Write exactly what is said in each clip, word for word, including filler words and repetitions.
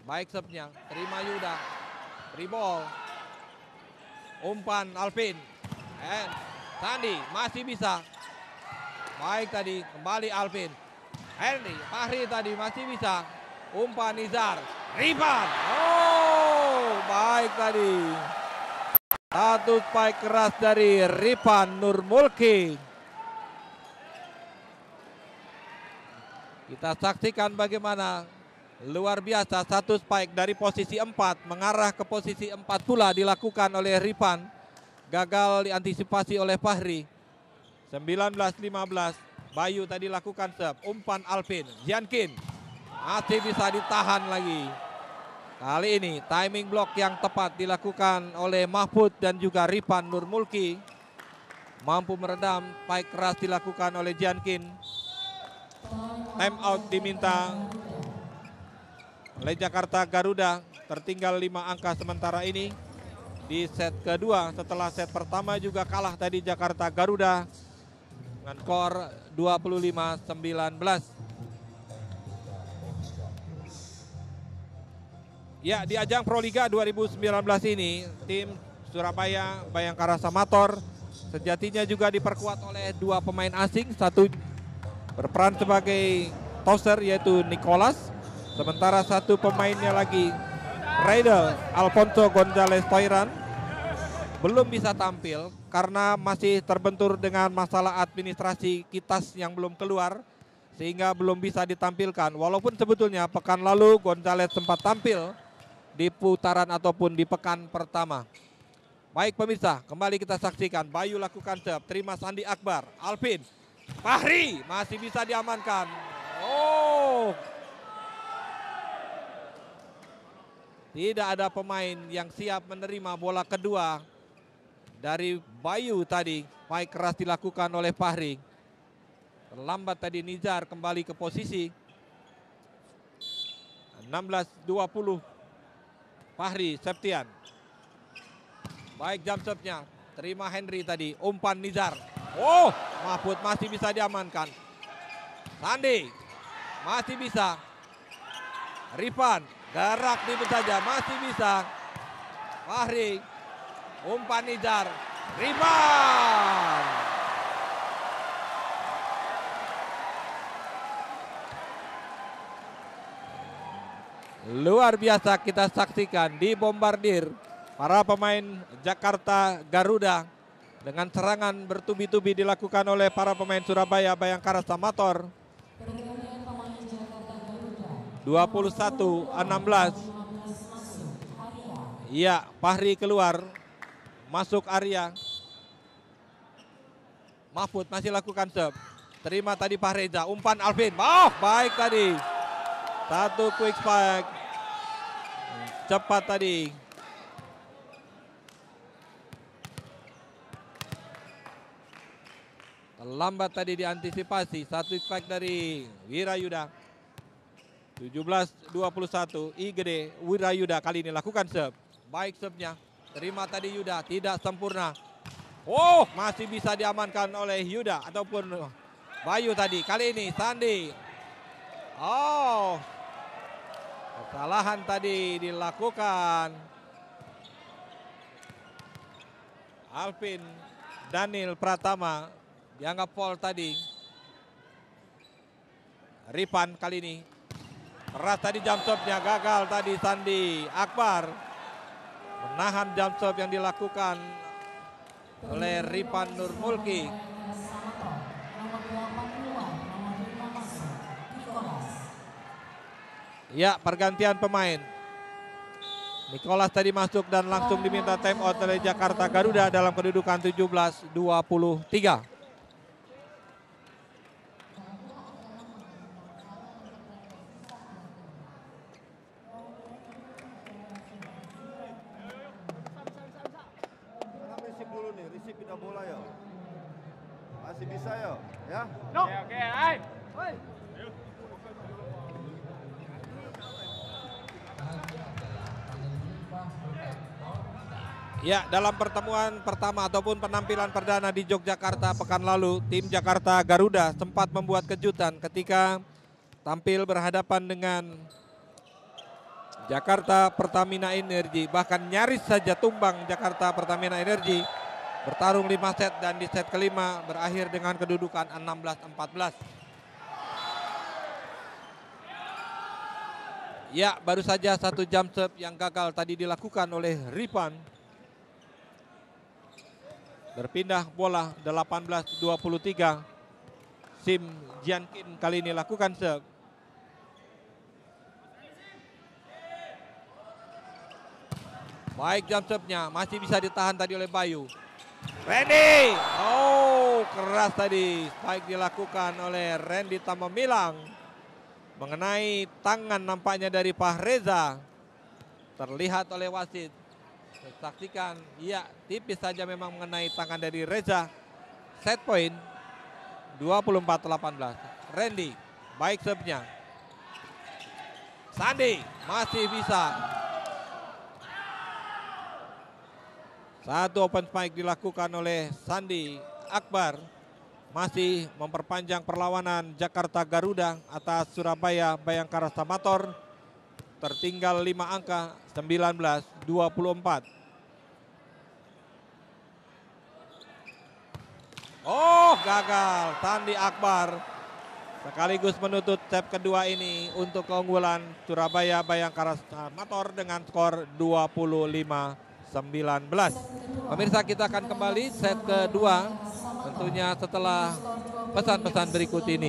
Baik serve-nya, terima Yuda. Free ball. Umpan Alvin. And Sandi masih bisa. Baik tadi, kembali Alvin. Henry, Fahri tadi masih bisa. Umpan Nizar. Rebound. Oh, baik tadi. Satu spike keras dari Ripan Nurmulki. Kita saksikan bagaimana luar biasa satu spike dari posisi empat mengarah ke posisi empat pula dilakukan oleh Ripan. Gagal diantisipasi oleh Fahri. sembilan belas lima belas. Bayu tadi lakukan serve. Umpan Alvin. Jankin masih bisa ditahan lagi. Kali ini timing block yang tepat dilakukan oleh Mahfud dan juga Ripan Nurmulki. Mampu meredam, spike keras dilakukan oleh Jankin. Time out diminta oleh Jakarta Garuda. Tertinggal lima angka sementara ini di set kedua. Setelah set pertama juga kalah tadi Jakarta Garuda dengan skor dua puluh lima sembilan belas. Ya, di ajang Proliga dua ribu sembilan belas ini, tim Surabaya Bayangkara Samator sejatinya juga diperkuat oleh dua pemain asing. Satu berperan sebagai tosser yaitu Nicholas. Sementara satu pemainnya lagi, Raidel Alfonso Gonzalez Toiran, belum bisa tampil karena masih terbentur dengan masalah administrasi kitas yang belum keluar. Sehingga belum bisa ditampilkan. Walaupun sebetulnya pekan lalu Gonzalez sempat tampil di putaran ataupun di pekan pertama. Baik pemirsa, kembali kita saksikan. Bayu lakukan serve, terima Sandi Akbar. Alvin, Fahri masih bisa diamankan. Oh, tidak ada pemain yang siap menerima bola kedua dari Bayu tadi. Spike keras dilakukan oleh Fahri. Terlambat tadi Nizar kembali ke posisi. enam belas dua puluh. Fahri Septian. Baik jump serve-nya. Terima Henry tadi. Umpan Nizar. Oh, Mahfud masih bisa diamankan. Sandi masih bisa. Ripan gerak dibut saja masih bisa. Fahri. Umpan Nizar. Ripan. Luar biasa kita saksikan di bombardir para pemain Jakarta Garuda dengan serangan bertubi-tubi dilakukan oleh para pemain Surabaya Bayangkara Samator. dua puluh satu enam belas. Iya, Fahri keluar. Masuk area. Mahfud masih lakukan serve. Terima tadi Fahreza, umpan Alvin. Oh, baik tadi. Satu quick spike. Cepat tadi. Terlambat tadi diantisipasi. Satu spike dari Wirayuda. tujuh belas dua puluh satu. I G D Wirayuda kali ini lakukan serve. Baik serve-nya. Terima tadi Yuda. Tidak sempurna. Oh, masih bisa diamankan oleh Yuda ataupun Bayu tadi. Kali ini Sandi. Oh, kesalahan tadi dilakukan Alvin Daniel Pratama, dianggap foul tadi. Ripan kali ini keras tadi jump shot-nya, gagal tadi Sandi Akbar menahan jump shot yang dilakukan oleh Ripan Nurmulki. Ya, pergantian pemain. Nicholas tadi masuk dan langsung diminta time out oleh Jakarta Garuda dalam kedudukan tujuh belas dua puluh tiga. Risip dulu nih, risip kita bola ya. Masih bisa ya, ya. Oke, oke, hai. Ya, dalam pertemuan pertama ataupun penampilan perdana di Yogyakarta pekan lalu, tim Jakarta Garuda sempat membuat kejutan ketika tampil berhadapan dengan Jakarta Pertamina Energy, bahkan nyaris saja tumbang Jakarta Pertamina Energy. Bertarung lima set dan di set kelima berakhir dengan kedudukan enam belas empat belas. Ya, baru saja satu jump serve yang gagal tadi dilakukan oleh Rifan. Berpindah bola delapan belas dua puluh tiga. Sim Jiankin kali ini lakukan serve. Baik jump serve-nya, masih bisa ditahan tadi oleh Bayu. Randy, oh keras tadi, spike dilakukan oleh Randy Tamamilang. Mengenai tangan nampaknya dari Fahreza. Terlihat oleh wasit. Saksikan, iya tipis saja memang mengenai tangan dari Reza. Set point dua puluh empat delapan belas. Randy, baik serve-nya. Sandi masih bisa. Satu open spike dilakukan oleh Sandi Akbar. Masih memperpanjang perlawanan Jakarta Garuda atas Surabaya Bayangkara Samator. Tertinggal lima angka, sembilan belas dua puluh empat. Oh, gagal. Sandi Akbar sekaligus menutup set kedua ini untuk keunggulan Surabaya Bayangkara Samator dengan skor dua puluh lima sembilan belas. Pemirsa, kita akan kembali set kedua tentunya setelah pesan-pesan berikut ini.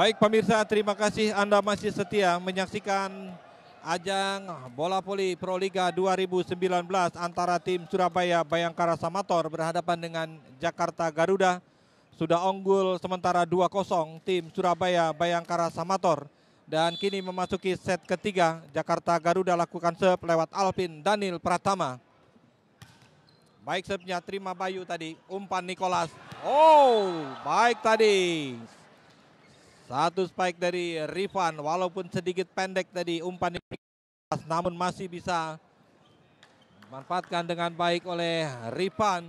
Baik pemirsa, terima kasih Anda masih setia menyaksikan ajang bola voli Pro Liga dua ribu sembilan belas antara tim Surabaya Bayangkara Samator berhadapan dengan Jakarta Garuda. Sudah unggul sementara dua kosong tim Surabaya Bayangkara Samator. Dan kini memasuki set ketiga, Jakarta Garuda lakukan serve lewat Alvin Daniel Pratama. Baik serve-nya, terima Bayu tadi, umpan Nicholas. Oh, baik tadi. Satu spike dari Rifan, walaupun sedikit pendek tadi umpan Nicholas, namun masih bisa dimanfaatkan dengan baik oleh Rifan.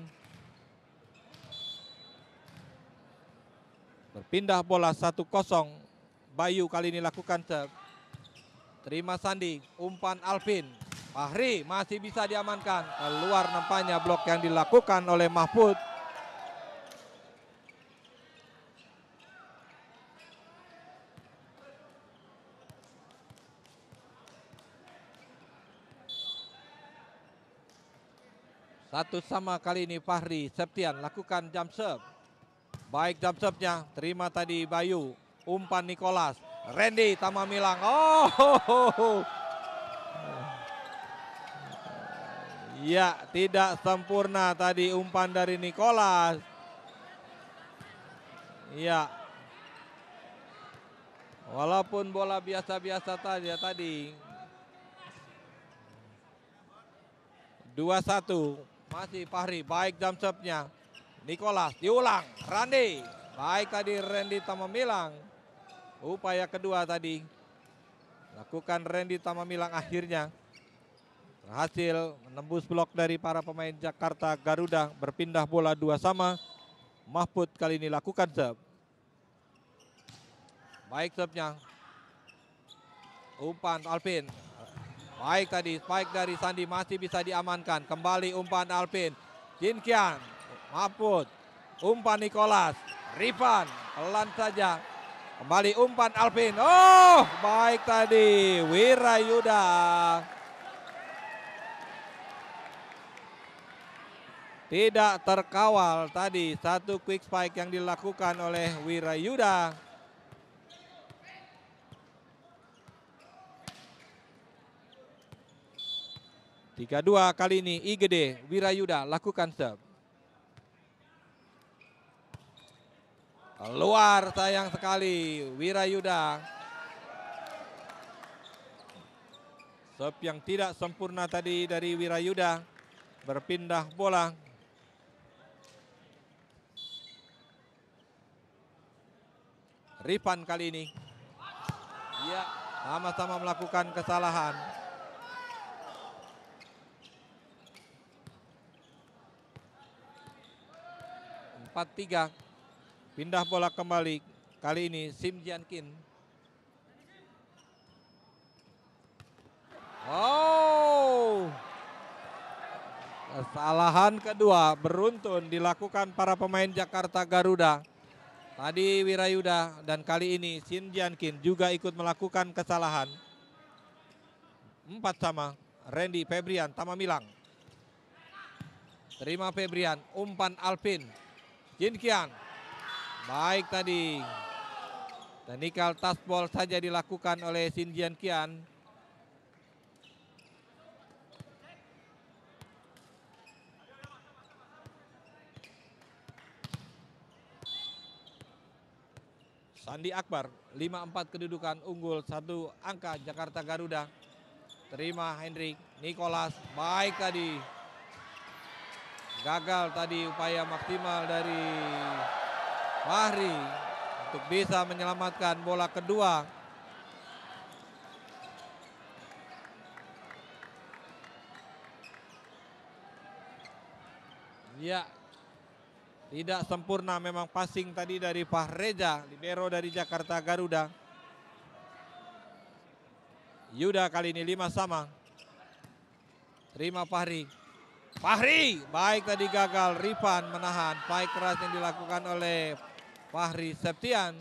Berpindah bola satu kosong. Bayu kali ini lakukan serve. Terima Sandi, umpan Alvin. Fahri masih bisa diamankan. Keluar nampaknya blok yang dilakukan oleh Mahfud. Satu sama kali ini Fahri Septian lakukan jump serve. Baik jump serve-nya, terima tadi Bayu. Umpan Nicholas, Randy Tamamilang. Oh, ya, tidak sempurna tadi umpan dari Nicholas. Ya, walaupun bola biasa-biasa tadi ya tadi. dua satu, masih Fahri, baik jump serve-nya. Nicholas diulang, Randy. Baik tadi Randy Tamamilang. Upaya kedua tadi lakukan Randy Tamamilang, akhirnya berhasil menembus blok dari para pemain Jakarta Garuda. Berpindah bola dua sama. Mahfud kali ini lakukan serve. Baik serve-nya. Umpan Alvin. Baik tadi spike dari Sandi masih bisa diamankan. Kembali umpan Alvin. Jin Kian, Mahfud, umpan Nicholas, Rifan, pelan saja. Kembali umpan Alvin. Oh, baik tadi Wirayuda. Tidak terkawal tadi satu quick spike yang dilakukan oleh Wirayuda. tiga dua kali ini I G D Wirayuda lakukan serve. Keluar sayang sekali Wirayuda. Serve yang tidak sempurna tadi dari Wirayuda. Berpindah bola. Rifan kali ini. Ya, sama-sama melakukan kesalahan. empat tiga. Pindah bola kembali. Kali ini Sim Jiankin. Oh. Kesalahan kedua beruntun dilakukan para pemain Jakarta Garuda. Tadi Wirayuda dan kali ini Sim Jiankin juga ikut melakukan kesalahan. Empat sama. Randy Febrian Tamamilang. Terima Febrian. Umpan Alvin. Jin Kian. Baik tadi. Technical touchball saja dilakukan oleh Sin Jian Kian. Sandi Akbar, lima empat kedudukan, unggul satu angka Jakarta Garuda. Terima Hendrik, Nicholas, baik tadi. Gagal tadi upaya maksimal dari Fahri untuk bisa menyelamatkan bola kedua. Ya, tidak sempurna memang passing tadi dari Fahreja, libero dari Jakarta Garuda. Yuda kali ini lima sama. Terima Fahri. Fahri, baik tadi gagal. Rifan menahan fight keras yang dilakukan oleh Fahri Septian.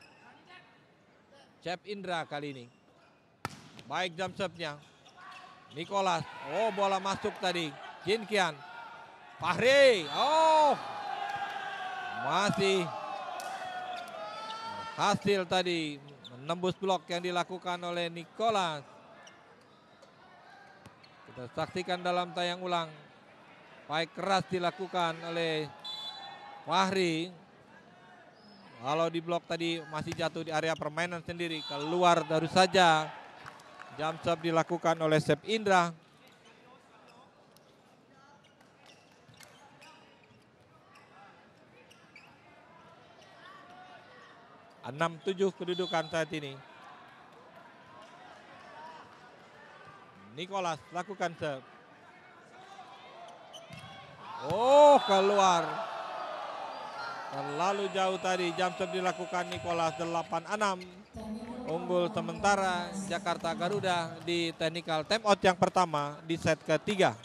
Cep Indra kali ini. Baik jump serve-nya. Nicholas. Oh, bola masuk tadi. Jin Kian. Fahri. Oh. Masih hasil tadi menembus blok yang dilakukan oleh Nicholas. Kita saksikan dalam tayang ulang. Baik keras dilakukan oleh Fahri. Kalau di blok tadi masih jatuh di area permainan sendiri. Keluar baru saja. Jump serve dilakukan oleh Sep Indra. enam tujuh kedudukan saat ini. Nicholas lakukan serve. Oh, keluar. Terlalu jauh tadi. Jump serve dilakukan Nicholas. Delapan enam. Unggul sementara Jakarta Garuda di technical time out yang pertama di set ketiga.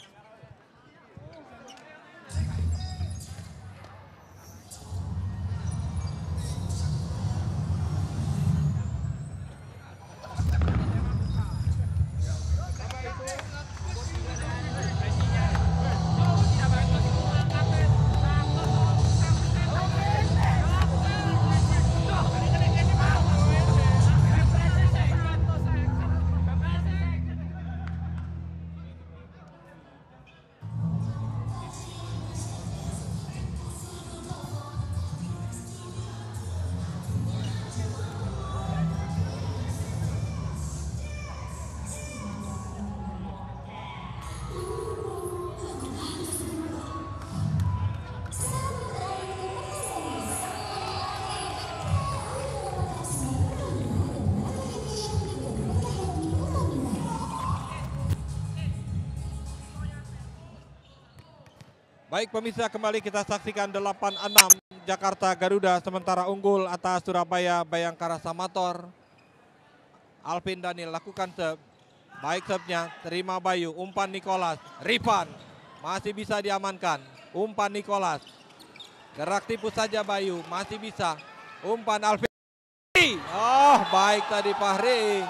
Baik pemirsa, kembali kita saksikan delapan enam Jakarta Garuda sementara unggul atas Surabaya Bayangkara Samator. Alvin Daniel lakukan serve. Baik serve-nya, terima Bayu, umpan Nicholas, Rifan masih bisa diamankan. Umpan Nicholas. Gerak tipu saja Bayu, masih bisa. Umpan Alvin. Oh, baik tadi Fahri.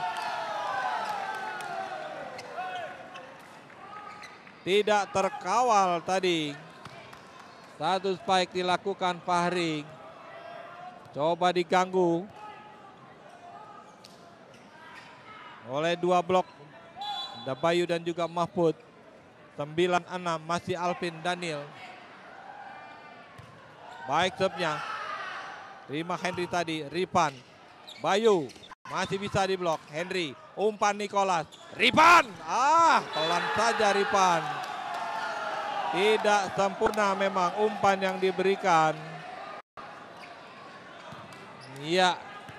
Tidak terkawal tadi. Satu spike dilakukan Fahri. Coba diganggu oleh dua blok. Ada Bayu dan juga Mahfud. sembilan enam masih Alvin Daniel. Baik serve-nya. Terima Henry tadi. Rifan. Bayu. Masih bisa diblok. Henry. Umpan Nicholas. Rifan. Ah, pelan saja Rifan. Tidak sempurna memang umpan yang diberikan. Iya.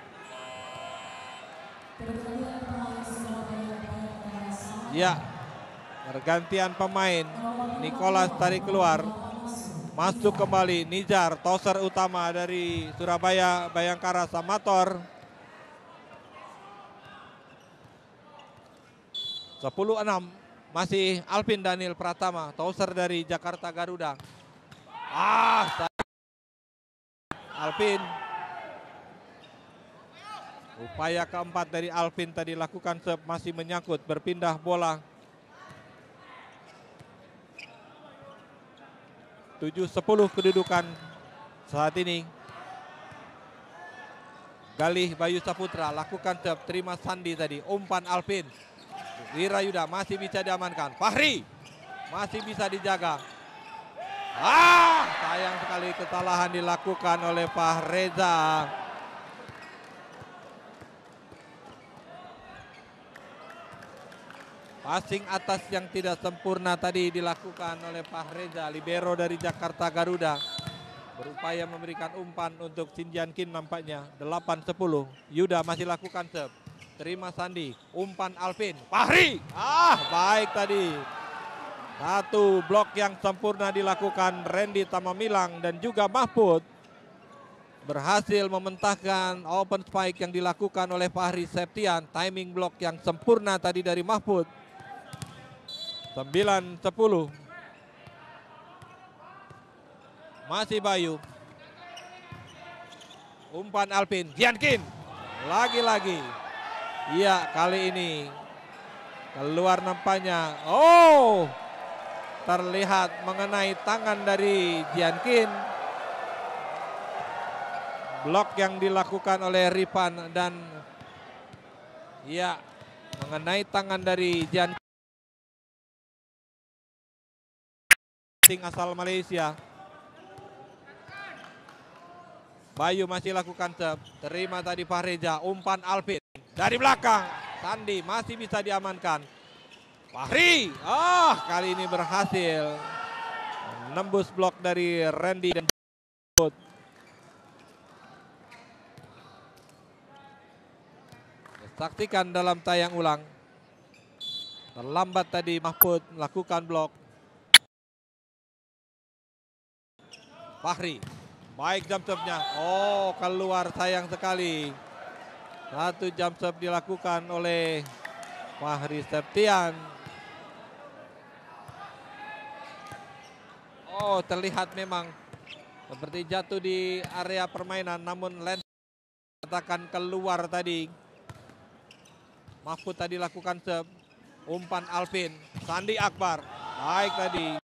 Ya. Pergantian pemain. Nicholas tarik keluar. Masuk kembali Nizar, toser utama dari Surabaya Bayangkara Samator. sepuluh enam. Masih Alvin Daniel Pratama, toser dari Jakarta Garuda. Ah, Alvin. Upaya keempat dari Alvin tadi lakukan serve masih menyangkut, berpindah bola. tujuh sepuluh kedudukan saat ini. Galih Bayu Saputra lakukan serve, terima Sandi tadi. Umpan Alvin. Wirayuda masih bisa diamankan. Fahri masih bisa dijaga. Ah, sayang sekali kesalahan dilakukan oleh Fahreza. Passing atas yang tidak sempurna tadi dilakukan oleh Fahreza, libero dari Jakarta Garuda. Berupaya memberikan umpan untuk Sinjan Kim nampaknya. delapan sepuluh. Yuda masih lakukan serve. Terima Sandi, umpan Alvin, Fahri, ah baik tadi. Satu blok yang sempurna dilakukan Randy Tamamilang dan juga Mahfud. Berhasil mementahkan open spike yang dilakukan oleh Fahri Septian. Timing blok yang sempurna tadi dari Mahfud. sembilan sepuluh. Masih Bayu. Umpan Alvin, Giankin, lagi-lagi. Iya, kali ini Keluar nampaknya. Oh, terlihat mengenai tangan dari Jiankin. Blok yang dilakukan oleh Ripan dan ya mengenai tangan dari Jiankin asal Malaysia. Bayu masih lakukan serve. Terima tadi Fahreja. Umpan Alvin dari belakang. Sandi masih bisa diamankan. Fahri, ah kali ini berhasil menembus blok dari Randy dan Mahfud. Saksikan dalam tayang ulang. Terlambat tadi Mahfud melakukan blok. Fahri, baik jump serve-nya. Oh, keluar, sayang sekali. Satu jump serve dilakukan oleh Fahri Septian. Oh, terlihat memang seperti jatuh di area permainan, namun Len katakan keluar tadi. Mahfud tadi lakukan serve. Umpan Alvin, Sandi Akbar. Baik tadi.